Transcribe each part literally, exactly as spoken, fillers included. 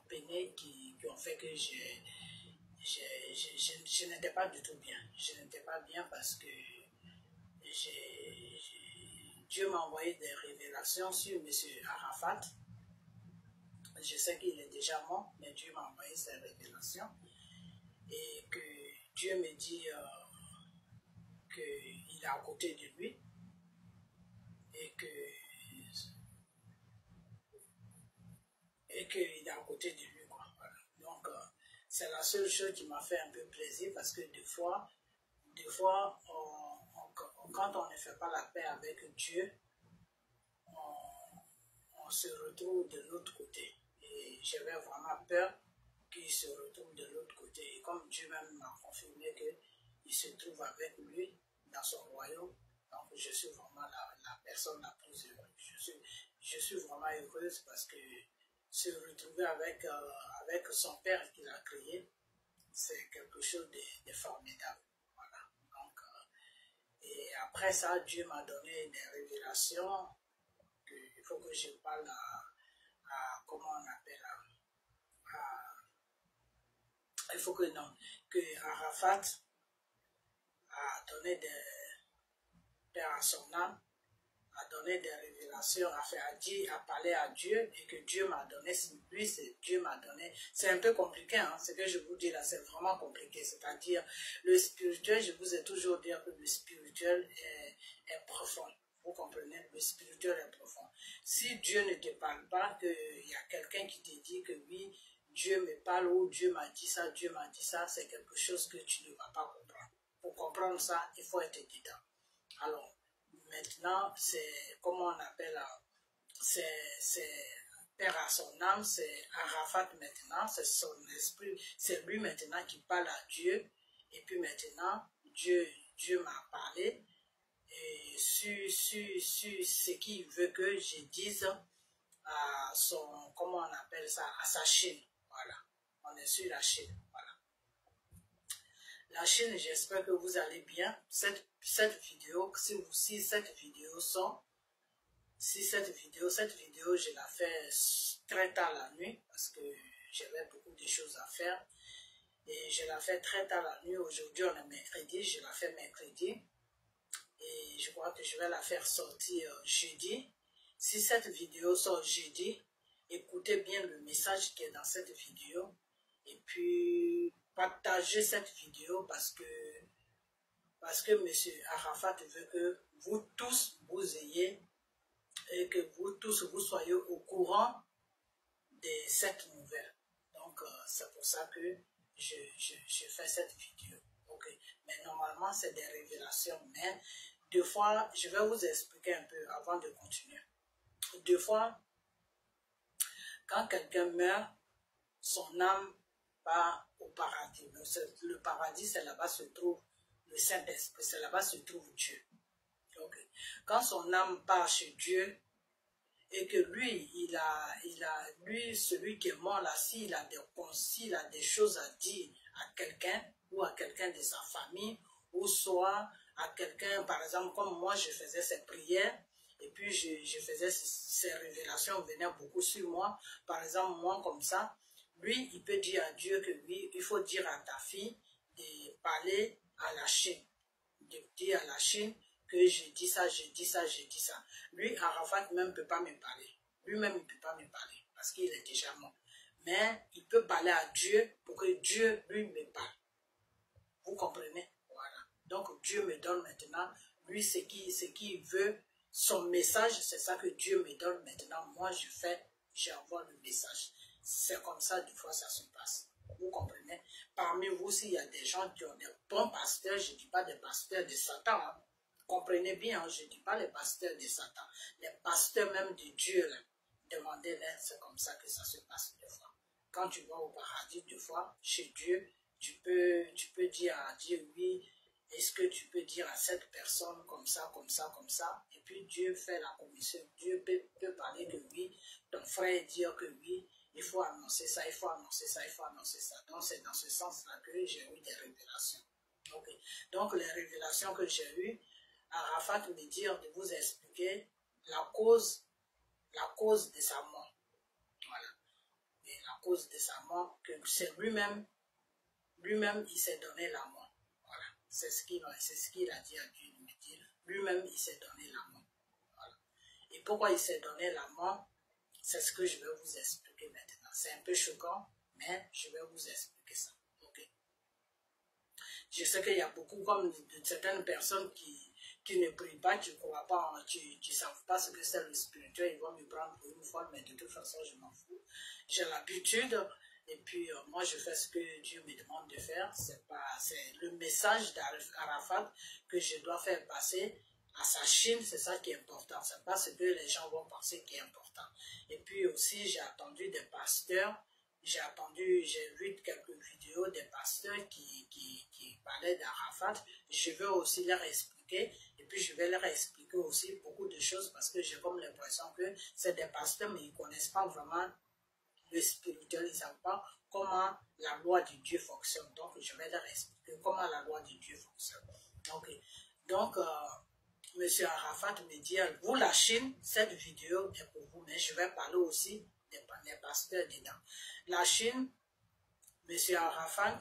peinés qui, qui ont fait que je, je, je, je, je n'étais pas du tout bien. Je n'étais pas bien parce que j'ai, j'ai, Dieu m'a envoyé des révélations sur M. Arafat. Je sais qu'il est déjà mort, mais Dieu m'a envoyé ces révélations. Et que Dieu me dit euh, qu'il est à côté de lui. Et que et qu'il est à côté de lui, quoi. Voilà. Donc, euh, c'est la seule chose qui m'a fait un peu plaisir parce que des fois, des fois, on, on, quand on ne fait pas la paix avec Dieu, on, on se retrouve de l'autre côté. Et j'avais vraiment peur qu'il se retrouve de l'autre côté. Et comme Dieu même m'a confirmé qu'il se trouve avec lui dans son royaume, donc je suis vraiment la, la personne la plus heureuse. Je suis, je suis vraiment heureuse parce que se retrouver avec, euh, avec son père qu'il a créé, c'est quelque chose de, de formidable. Voilà. Donc, euh, et après ça, Dieu m'a donné des révélations. Que, il faut que je parle à, à comment on appelle, à, à, il faut que non, que Arafat a donné des pères à son âme, a donné des révélations, a fait à dire, a parlé à Dieu et que Dieu m'a donné, lui c'est Dieu m'a donné. C'est un peu compliqué, hein, ce que je vous dis là, c'est vraiment compliqué. C'est-à-dire, le spirituel, je vous ai toujours dit que le spirituel est, est profond. Vous comprenez, le spirituel est profond. Si Dieu ne te parle pas, qu'il y a quelqu'un qui te dit que oui, Dieu me parle ou Dieu m'a dit ça, Dieu m'a dit ça, c'est quelque chose que tu ne vas pas comprendre. Pour comprendre ça, il faut être dedans. Alors, maintenant, c'est, comment on appelle, c'est Père à son âme, c'est Arafat maintenant, c'est son esprit, c'est lui maintenant qui parle à Dieu. Et puis maintenant, Dieu, Dieu m'a parlé et sur, sur, sur ce qu'il veut que je dise à son, comment on appelle ça, à sa chaîne. Voilà, on est sur la chaîne, voilà. La chaîne, j'espère que vous allez bien. Cette, cette vidéo, si, vous, si cette vidéo sort, si cette vidéo, cette vidéo, je la fais très tard la nuit parce que j'avais beaucoup de choses à faire. Et je la fais très tard la nuit. Aujourd'hui, on est mercredi, je la fais mercredi. Et je crois que je vais la faire sortir jeudi. Si cette vidéo sort jeudi, écoutez bien le message qui est dans cette vidéo. Et puis, partagez cette vidéo parce que, parce que M. Arafat veut que vous tous, vous ayez, et que vous tous, vous soyez au courant de cette nouvelle. Donc, euh, c'est pour ça que je, je, je fais cette vidéo. Okay. Mais normalement, c'est des révélations. Mais deux fois, je vais vous expliquer un peu avant de continuer. Deux fois, quand quelqu'un meurt, son âme part au paradis. Le paradis, c'est là-bas se trouve le Saint-Esprit, c'est là-bas se trouve Dieu. Okay. Quand son âme part chez Dieu, et que lui, il a, il a, lui, celui qui est mort là, s'il a des s'il a des choses à dire à quelqu'un, ou à quelqu'un de sa famille, ou soit à quelqu'un, par exemple, comme moi, je faisais ces prières, et puis je, je faisais ces révélations, venaient beaucoup sur moi, par exemple, moi, comme ça, lui, il peut dire à Dieu que oui, il faut dire à ta fille de parler à la Chine, de dire à la Chine, que je dis ça, je dis ça, je dis ça. Lui, Arafat même ne peut pas me parler. Lui-même, il ne peut pas me parler parce qu'il est déjà mort. Mais il peut parler à Dieu pour que Dieu, lui, me parle. Vous comprenez? Voilà. Donc, Dieu me donne maintenant, lui, ce qu'il ce qu'il veut, son message, c'est ça que Dieu me donne maintenant. Moi, je fais, j'envoie le message. C'est comme ça, des fois, ça se passe. Vous comprenez? Parmi vous, s'il y a des gens qui ont des bons pasteurs, je ne dis pas des pasteurs de Satan, hein. Comprenez bien, je ne dis pas les pasteurs de Satan, les pasteurs même de Dieu, là, demandez-les, c'est comme ça que ça se passe deux fois. Quand tu vas au paradis deux fois, chez Dieu, tu peux, tu peux dire à Dieu, oui, est-ce que tu peux dire à cette personne comme ça, comme ça, comme ça, et puis Dieu fait la commission, Dieu peut, peut parler que oui, ton frère dire que oui, il faut annoncer ça, il faut annoncer ça, il faut annoncer ça. Donc c'est dans ce sens-là que j'ai eu des révélations. Okay. Donc les révélations que j'ai eues, Arafat me dit de vous expliquer la cause, la cause de sa mort. Voilà. Et la cause de sa mort que c'est lui-même, lui-même, il s'est donné la mort. Voilà. C'est ce qu'il c'est ce qu'il a dit à Dieu de me dire. Lui-même, il s'est donné la mort. Voilà. Et pourquoi il s'est donné la mort? C'est ce que je vais vous expliquer maintenant. C'est un peu choquant, mais je vais vous expliquer ça. Ok. Je sais qu'il y a beaucoup comme de, de certaines personnes qui, qui ne prient pas, qui ne croient pas, qui ne savent pas ce que c'est le spirituel. Ils vont me prendre pour une folle, mais de toute façon, je m'en fous. J'ai l'habitude, et puis euh, moi, je fais ce que Dieu me demande de faire. C'est pas, c'est le message d'Arafat que je dois faire passer à sa Chine, c'est ça qui est important. C'est pas ce que les gens vont penser qui est important. Et puis aussi, j'ai attendu des pasteurs. J'ai attendu, j'ai vu quelques vidéos des pasteurs qui, qui, qui parlaient d'Arafat. Je vais aussi leur expliquer, et puis je vais leur expliquer aussi beaucoup de choses parce que j'ai comme l'impression que c'est des pasteurs, mais ils ne connaissent pas vraiment le spirituel, ils ne savent pas comment la loi de Dieu fonctionne. Donc, je vais leur expliquer comment la loi de Dieu fonctionne. Ok. Donc, euh, M. Arafat me dit, vous la Chine, cette vidéo est pour vous, mais je vais parler aussi des, des pasteurs dedans. La Chine, M. Arafat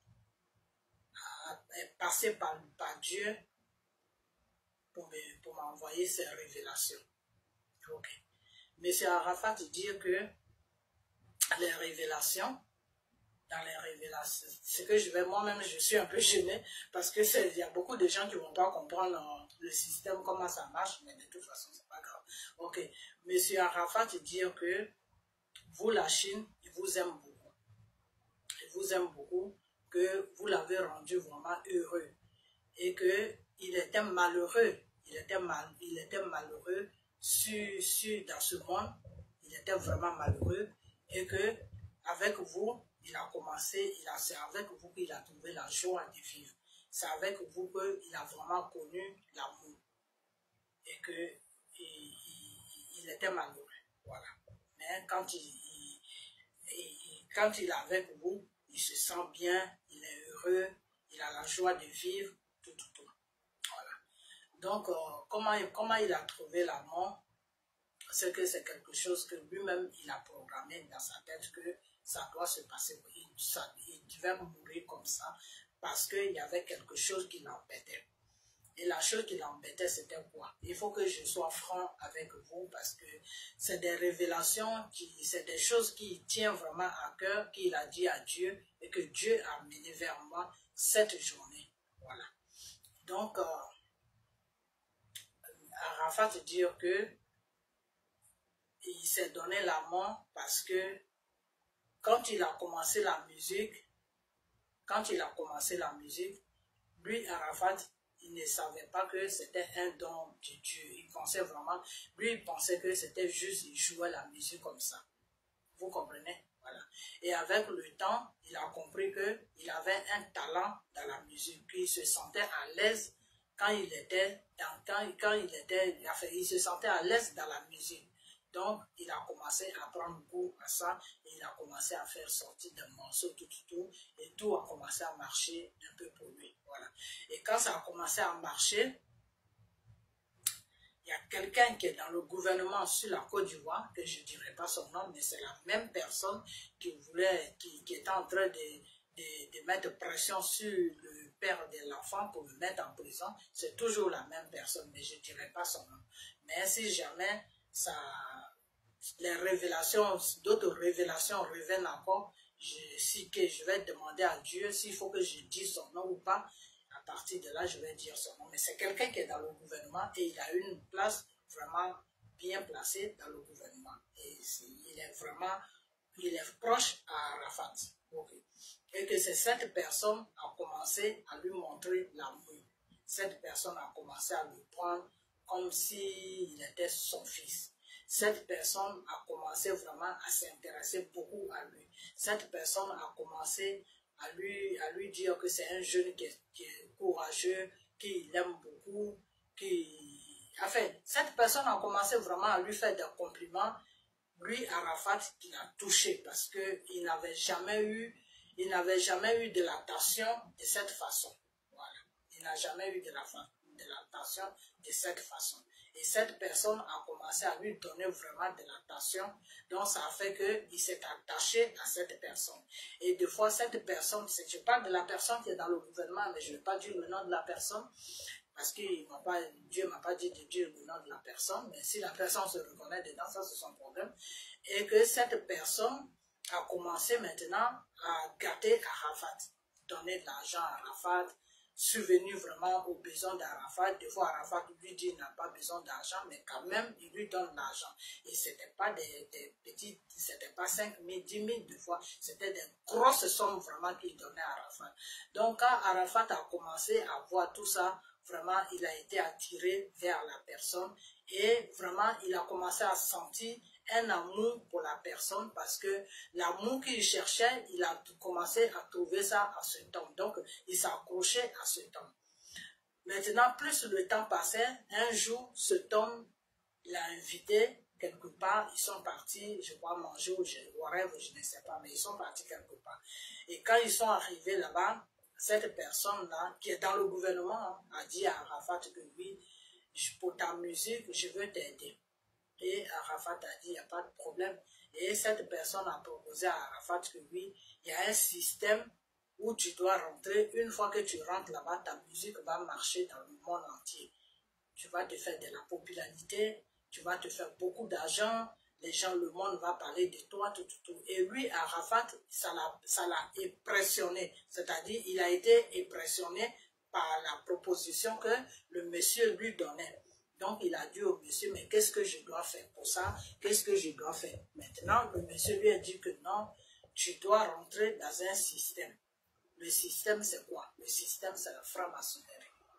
a, est passé par, par Dieu pour m'envoyer ses révélations. Ok. M. Arafat dit que les révélations, dans les révélations, c'est que je vais moi-même, je suis un peu gênée parce que il y a beaucoup de gens qui ne vont pas comprendre le système, comment ça marche, mais de toute façon, c'est pas grave. Ok. M. Arafat dit que vous, la Chine, il vous aime beaucoup. Il vous aime beaucoup, que vous l'avez rendu vraiment heureux et qu'il était malheureux. Il était, mal, il était malheureux sur, sur, dans ce monde. Il était vraiment malheureux et que avec vous, il a commencé, il a, c'est avec vous qu'il a trouvé la joie de vivre. C'est avec vous qu'il a vraiment connu l'amour et que il, il, il était malheureux. Voilà. Mais quand il, il, il, quand il est avec vous, il se sent bien, il est heureux, il a la joie de vivre, tout, tout, tout. Voilà. Donc, euh, comment, comment il a trouvé la mort? C'est que c'est quelque chose que lui-même, il a programmé dans sa tête que ça doit se passer. Il, ça, il devait mourir comme ça parce qu'il y avait quelque chose qui l'embêtait. Et la chose qui l'embêtait, c'était quoi? Il faut que je sois franc avec vous parce que c'est des révélations, c'est des choses qui tiennent vraiment à cœur, qu'il a dit à Dieu et que Dieu a mené vers moi cette journée. Voilà. Donc, euh, Arafat dit que il s'est donné la mort parce que quand il a commencé la musique, quand il a commencé la musique, lui, Arafat, il ne savait pas que c'était un don de Dieu. Il pensait vraiment, lui, il pensait que c'était juste, il jouait la musique comme ça. Vous comprenez? Voilà. Et avec le temps, il a compris qu'il avait un talent dans la musique, qu'il se sentait à l'aise quand il était, dans, quand, quand il était, enfin, il se sentait à l'aise dans la musique. Donc, il a commencé à prendre goût à ça et il a commencé à faire sortir des morceaux, tout, tout, tout. Et tout a commencé à marcher un peu pour lui. Voilà. Et quand ça a commencé à marcher, il y a quelqu'un qui est dans le gouvernement sur la Côte d'Ivoire, que je ne dirai pas son nom, mais c'est la même personne qui voulait, qui, qui était en train de, de, de mettre pression sur le père de l'enfant pour le mettre en prison. C'est toujours la même personne, mais je ne dirai pas son nom. Mais si jamais ça, les révélations, d'autres révélations reviennent encore, je, si que je vais demander à Dieu s'il faut que je dise son nom ou pas. À partir de là, je vais dire son nom. Mais c'est quelqu'un qui est dans le gouvernement et il a une place vraiment bien placée dans le gouvernement. Et il est vraiment, il est proche à Arafat. Okay. Et que c'est cette personne a commencé à lui montrer l'amour. Cette personne a commencé à le prendre comme s'il était son fils. Cette personne a commencé vraiment à s'intéresser beaucoup à lui. Cette personne a commencé à lui, à lui dire que c'est un jeune qui est, qui est courageux, qui l'aime beaucoup, qui... Enfin, cette personne a commencé vraiment à lui faire des compliments. Lui, Arafat, qui l'a touché parce qu'il n'avait jamais eu, il n'avait jamais eu de l'attention de cette façon. Voilà. Il n'a jamais eu de l'attention de cette façon. Et cette personne a commencé à lui donner vraiment de l'attention. Donc, ça a fait qu'il s'est attaché à cette personne. Et des fois, cette personne, je parle de la personne qui est dans le gouvernement, mais je ne vais pas dire le nom de la personne, parce que pas, Dieu ne m'a pas dit de dire le nom de la personne, mais si la personne se reconnaît dedans, ça c'est son problème. Et que cette personne a commencé maintenant à gâter Arafat, donner de l'argent à Arafat, subvenir vraiment aux besoins d'Arafat. Des fois, Arafat lui dit qu'il n'a pas besoin d'argent, mais quand même, il lui donne l'argent. Et ce n'était pas des, des petits, c'était pas cinq mille, dix mille, des fois, c'était des grosses sommes vraiment qu'il donnait à Arafat. Donc, quand Arafat a commencé à voir tout ça, vraiment, il a été attiré vers la personne et vraiment, il a commencé à sentir un amour pour la personne parce que l'amour qu'il cherchait, il a commencé à trouver ça à cet homme. Donc, il s'accrochait à cet homme. Maintenant, plus le temps passait, un jour, cet homme l'a invité quelque part. Ils sont partis, je crois, manger ou je, whatever, je ne sais pas, mais ils sont partis quelque part. Et quand ils sont arrivés là-bas, cette personne-là, qui est dans le gouvernement, a dit à Arafat que oui, pour ta musique, je veux t'aider. Et Arafat a dit, il n'y a pas de problème. Et cette personne a proposé à Arafat que oui, il y a un système où tu dois rentrer. Une fois que tu rentres là-bas, ta musique va marcher dans le monde entier. Tu vas te faire de la popularité, tu vas te faire beaucoup d'argent, les gens, le monde va parler de toi, tout, tout, tout. Et lui, Arafat, ça l'a impressionné. C'est-à-dire, il a été impressionné par la proposition que le monsieur lui donnait. Donc, il a dit au monsieur, mais qu'est-ce que je dois faire pour ça? Qu'est-ce que je dois faire? Maintenant, le monsieur lui a dit que non, tu dois rentrer dans un système. Le système, c'est quoi? Le système, c'est la franc-maçonnerie.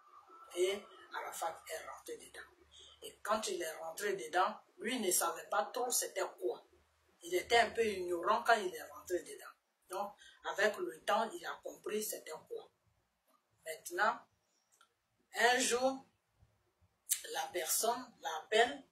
Et Arafat est rentré dedans. Et quand il est rentré dedans, lui ne savait pas trop c'était quoi. Il était un peu ignorant quand il est rentré dedans. Donc, avec le temps, il a compris c'était quoi. Maintenant, un jour, la personne l'appelle,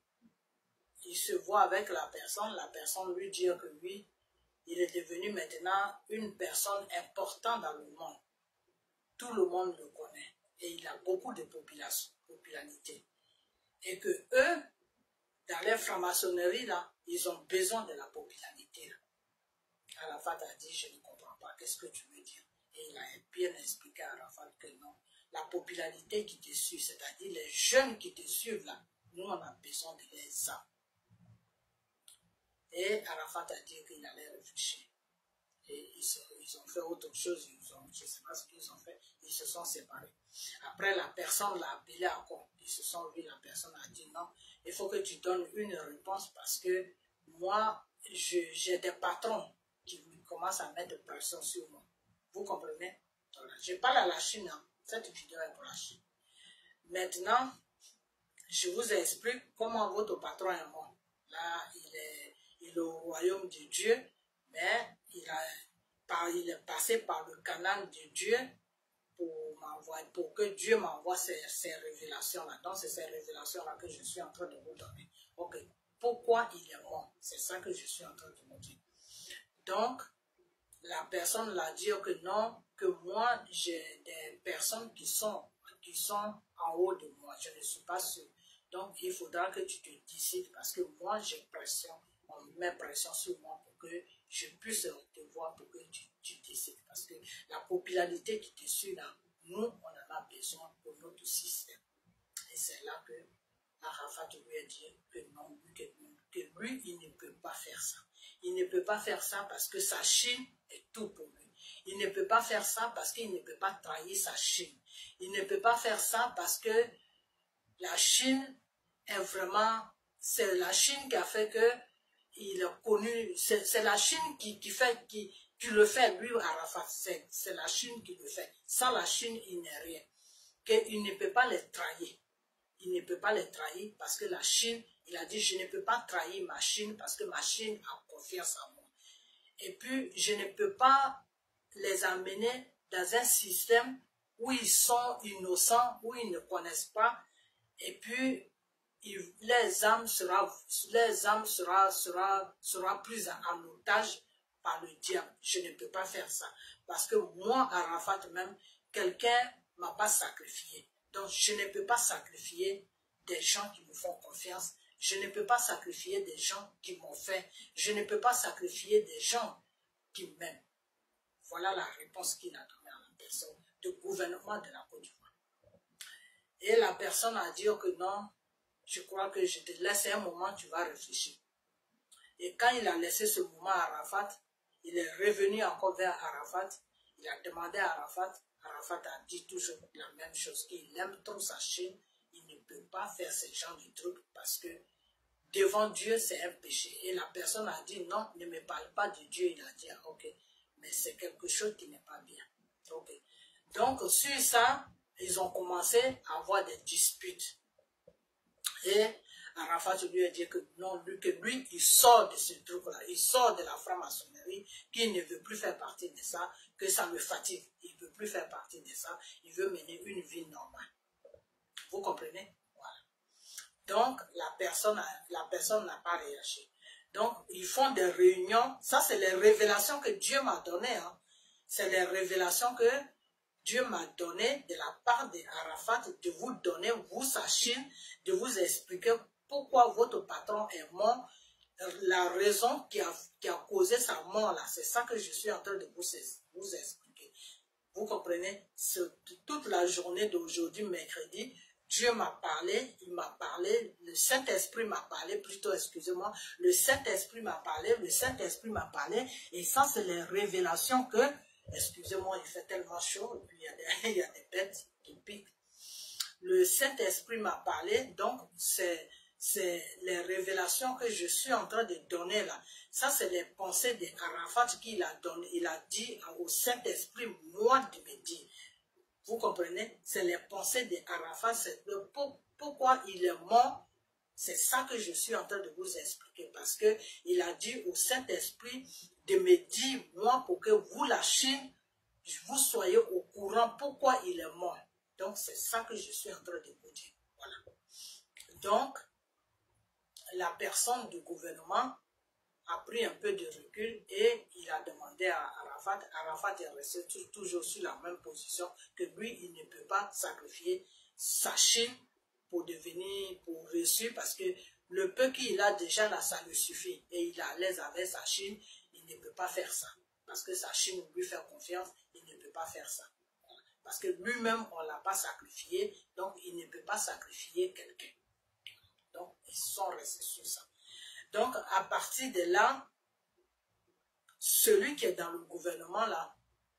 il se voit avec la personne, la personne lui dit que oui, il est devenu maintenant une personne importante dans le monde. Tout le monde le connaît et il a beaucoup de population, popularité. Et que eux, dans leur franc-maçonnerie, là, ils ont besoin de la popularité. Là. Arafat a dit, je ne comprends pas, qu'est-ce que tu veux dire? Et il a bien expliqué à Arafat que non, la popularité qui te suit, c'est-à-dire les jeunes qui te suivent là, nous on a besoin de les âmes. Et Arafat a dit qu'il allait réfléchir. Et ils, se, ils ont fait autre chose, ils ont, je ne sais pas ce qu'ils ont fait, ils se sont séparés. Après, la personne l'a appelé encore, ils se sont vus, la personne a dit non, il faut que tu donnes une réponse parce que moi, j'ai des patrons qui commencent à mettre pression sur moi. Vous comprenez? Voilà. Je parle à la Chine, hein. Cette vidéo est pour la Chine. Maintenant, je vous explique comment votre patron est mort. Là, il est, il est au royaume de Dieu, mais il, a, par, il est passé par le canal de Dieu pour, m'envoyer, pour que Dieu m'envoie ces, ces révélations-là. Donc, c'est ces révélations-là que je suis en train de vous donner. Ok, pourquoi il est mort? C'est ça que je suis en train de vous dire. Donc, la personne l'a dit que non, que moi, j'ai des personnes qui sont, qui sont en haut de moi. Je ne suis pas sûr. Donc, il faudra que tu te décides parce que moi, j'ai pression. On met pression sur moi pour que je puisse te voir, pour que tu, tu décides. Parce que la popularité qui te suit là, nous, on en a besoin pour notre système. Et c'est là que Arafat lui a dit que non, que, que lui, il ne peut pas faire ça. Il ne peut pas faire ça parce que sa Chine est tout pour lui. Il ne peut pas faire ça parce qu'il ne peut pas trahir sa Chine. Il ne peut pas faire ça parce que la Chine est vraiment, c'est la Chine qui a fait que il est connu, c'est la Chine qui, qui fait, qui, qui le fait, lui, Arafat, c'est la Chine qui le fait. Sans la Chine, il n'est rien. Qu'il ne peut pas les trahir. Il ne peut pas les trahir parce que la Chine, il a dit, je ne peux pas trahir ma Chine parce que ma Chine a confiance en moi. Et puis, je ne peux pas les amener dans un système où ils sont innocents, où ils ne connaissent pas, et puis il, les âmes sera, les âmes sera, sera, sera prises en otage par le diable. Je ne peux pas faire ça. Parce que moi, Arafat même, quelqu'un ne m'a pas sacrifié. Donc, je ne peux pas sacrifier des gens qui me font confiance. Je ne peux pas sacrifier des gens qui m'ont fait. Je ne peux pas sacrifier des gens qui m'aiment. Voilà la réponse qu'il a donnée à la personne du gouvernement de la Côte d'Ivoire. Et la personne a dit que non, je crois que je te laisse un moment, tu vas réfléchir. Et quand il a laissé ce moment à Arafat, il est revenu encore vers Arafat. Il a demandé à Arafat. Arafat a dit toujours la même chose. Il aime trop sa Chine. Il ne peut pas faire ce genre de trucs parce que devant Dieu, c'est un péché. Et la personne a dit non, ne me parle pas de Dieu. Il a dit ok, mais c'est quelque chose qui n'est pas bien. Ok. Donc, sur ça, ils ont commencé à avoir des disputes. Et Arafat lui a dit que non, lui, que lui, il sort de ce truc-là, il sort de la franc-maçonnerie, qu'il ne veut plus faire partie de ça, que ça le fatigue. Il ne veut plus faire partie de ça, il veut mener une vie normale. Vous comprenez? Voilà. Donc, la personne a, la personne n'a pas réagi. Donc, ils font des réunions. Ça, c'est les révélations que Dieu m'a données. Hein. C'est les révélations que Dieu m'a données de la part d'Arafat, de vous donner, vous sachez, de vous expliquer pourquoi votre patron est mort, la raison qui a, qui a causé sa mort là. C'est ça que je suis en train de vous, vous expliquer. Vous comprenez? Toute la journée d'aujourd'hui, mercredi, Dieu m'a parlé, il m'a parlé, le Saint-Esprit m'a parlé, plutôt, excusez-moi, le Saint-Esprit m'a parlé, le Saint-Esprit m'a parlé, et ça, c'est les révélations que, excusez-moi, il fait tellement chaud, et puis il y a des, il y a des bêtes qui piquent. Le Saint-Esprit m'a parlé, donc c'est les révélations que je suis en train de donner là. Ça, c'est les pensées d'Arafat qu'il a donné, il a dit au Saint-Esprit, moi, de me dire. Vous comprenez? C'est les pensées d'Arafat, c'est pourquoi il est mort. C'est ça que je suis en train de vous expliquer. Parce que il a dit au Saint-Esprit de me dire, moi, pour que vous, la Chine, vous soyez au courant pourquoi il est mort. Donc, c'est ça que je suis en train de vous dire. Voilà. Donc, la personne du gouvernement a pris un peu de recul et il a demandé à Arafat. Arafat est resté toujours sur la même position que lui, il ne peut pas sacrifier sa Chine pour devenir, pour réussir, parce que le peu qu'il a déjà là, ça lui suffit. Et il est à l'aise avec sa Chine, il ne peut pas faire ça. Parce que sa Chine lui fait confiance, il ne peut pas faire ça. Parce que lui-même, on ne l'a pas sacrifié, donc il ne peut pas sacrifier quelqu'un. Donc, ils sont restés sur ça. Donc, à partir de là, celui qui est dans le gouvernement, là,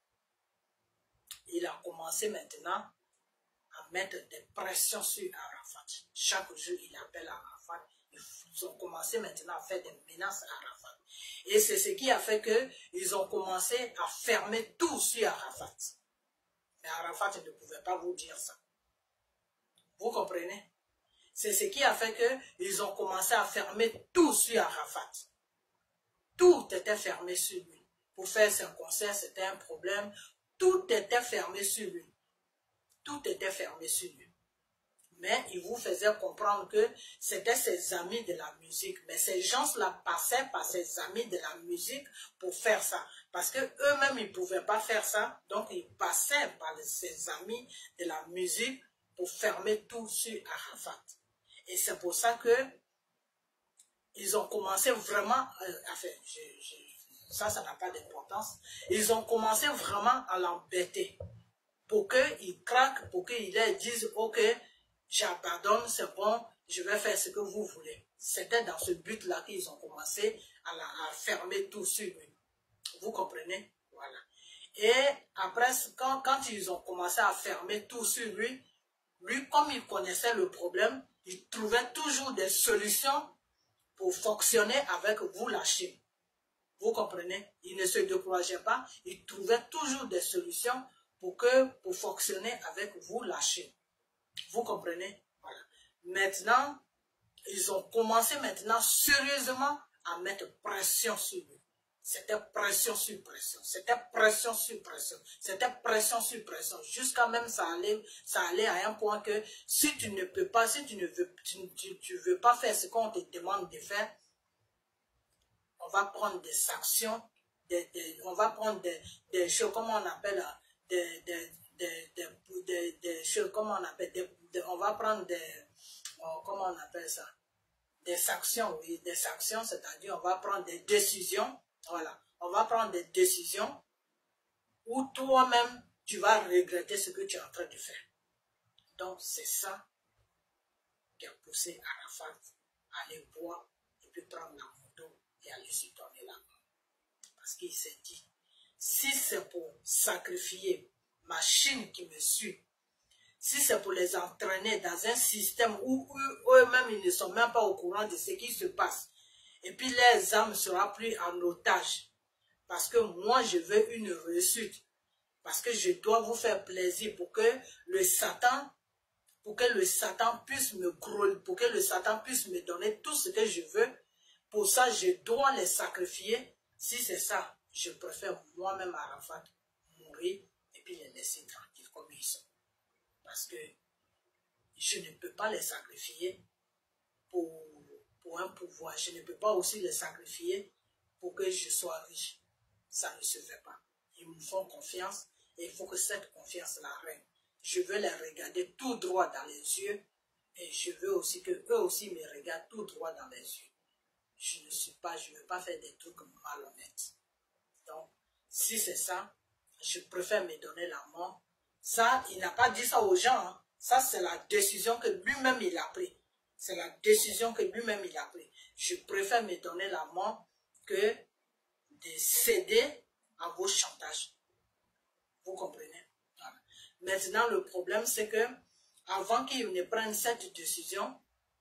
il a commencé maintenant à mettre des pressions sur Arafat. Chaque jour, il appelle Arafat. Ils ont commencé maintenant à faire des menaces à Arafat. Et c'est ce qui a fait qu'ils ont commencé à fermer tout sur Arafat. Mais Arafat ne pouvait pas vous dire ça. Vous comprenez? C'est ce qui a fait qu'ils ont commencé à fermer tout sur Arafat. Tout était fermé sur lui. Pour faire son concert, c'était un problème. Tout était fermé sur lui. Tout était fermé sur lui. Mais il vous faisait comprendre que c'était ses amis de la musique. Mais ces gens-là passaient par ses amis de la musique pour faire ça. Parce qu'eux-mêmes, ils ne pouvaient pas faire ça. Donc, ils passaient par ses amis de la musique pour fermer tout sur Arafat. Et c'est pour ça que ils ont commencé vraiment, euh, enfin, je, je, ça, ça n'a pas d'importance. Ils ont commencé vraiment à l'embêter pour qu'il craque, pour qu'il dise, ok, j'abandonne, c'est bon, je vais faire ce que vous voulez. C'était dans ce but-là qu'ils ont commencé à, la, à fermer tout sur lui. Vous comprenez? Voilà. Et après, quand, quand ils ont commencé à fermer tout sur lui, lui, comme il connaissait le problème, il trouvait toujours des solutions pour fonctionner avec vous, la Chine. Vous comprenez? Il ne se décourageait pas, il trouvait toujours des solutions pour, que, pour fonctionner avec vous, la Chine. Vous comprenez? Voilà. Maintenant, ils ont commencé maintenant sérieusement à mettre pression sur lui. C'était pression sur pression, c'était pression sur pression, c'était pression sur pression, jusqu'à même ça allait, ça allait à un point que si tu ne peux pas, si tu ne veux, tu, tu, tu veux pas faire ce qu'on te demande de faire, on va prendre des actions, des, des, on va prendre des, des choses, comment on appelle, des, des, des, des, des, des choses, comment on appelle, des, des, on va prendre des, oh, comment on appelle ça? Des actions, oui, des actions, c'est-à-dire on va prendre des décisions, voilà, on va prendre des décisions où toi-même, tu vas regretter ce que tu es en train de faire. Donc, c'est ça qui a poussé Arafat à aller boire et puis prendre la moto et aller se donner la main. Parce qu'il s'est dit, si c'est pour sacrifier ma Chine qui me suit, si c'est pour les entraîner dans un système où eux-mêmes, ils ne sont même pas au courant de ce qui se passe, et puis leurs âmes ne seront plus en otage, parce que moi, je veux une réussite, parce que je dois vous faire plaisir pour que le Satan, pour que le Satan puisse me grouiller, pour que le Satan puisse me donner tout ce que je veux. Pour ça, je dois les sacrifier. Si c'est ça, je préfère moi-même Arafat mourir et puis les laisser tranquilles comme ils sont. Parce que je ne peux pas les sacrifier pour, pour un pouvoir. Je ne peux pas aussi les sacrifier pour que je sois riche. Ça ne se fait pas. Ils me font confiance et il faut que cette confiance-là règne. Je veux les regarder tout droit dans les yeux et je veux aussi que eux aussi me regardent tout droit dans les yeux. Je ne suis pas, je ne veux pas faire des trucs malhonnêtes. Donc, si c'est ça, je préfère me donner la mort. Ça, il n'a pas dit ça aux gens. Hein. Ça, c'est la décision que lui-même il a prise. C'est la décision que lui-même il a prise. Je préfère me donner la mort que de céder à vos chantages. Vous comprenez? Voilà. Maintenant, le problème, c'est que avant qu'ils ne prennent cette décision,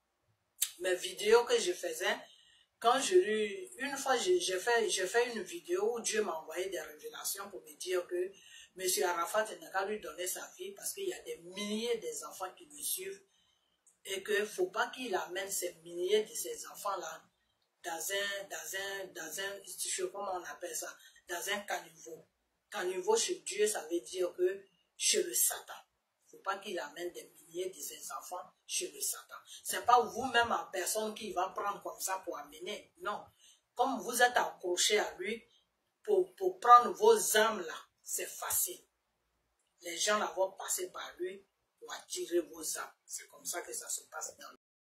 mes vidéos que je faisais, quand je lui, une fois, j'ai fait, j'ai fait une vidéo où Dieu m'a envoyé des révélations pour me dire que M. Arafat n'a qu'à lui donner sa vie parce qu'il y a des milliers d'enfants qui le suivent et qu'il ne faut pas qu'il amène ces milliers de ces enfants-là dans un, dans un, dans un, je sais comment on appelle ça, dans un caniveau. Caniveau chez Dieu, ça veut dire que chez le Satan. Il ne faut pas qu'il amène des milliers de ses enfants chez le Satan. Ce n'est pas vous-même en personne qui va prendre comme ça pour amener. Non. Comme vous êtes accroché à lui, pour, pour prendre vos âmes là, c'est facile. Les gens là vont passer par lui pour attirer vos âmes. C'est comme ça que ça se passe dans le